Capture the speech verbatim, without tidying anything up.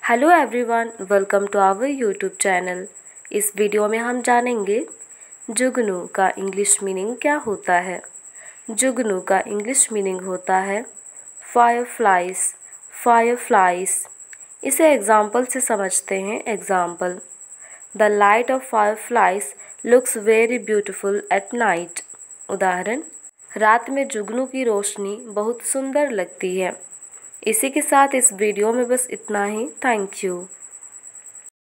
Hello everyone, welcome to our YouTube channel. इस video में हम जानेंगे जुगनू का इंग्लिश मीनिंग क्या होता है। जुगनू का इंग्लिश मीनिंग होता है फायर फ्लाइज। फायर फ्लाइज इसे एग्जाम्पल से समझते हैं। Example, the light of fireflies looks very beautiful at night. उदाहरण, रात में जुगनू की रोशनी बहुत सुंदर लगती है। इसी के साथ इस वीडियो में बस इतना ही। Thank you.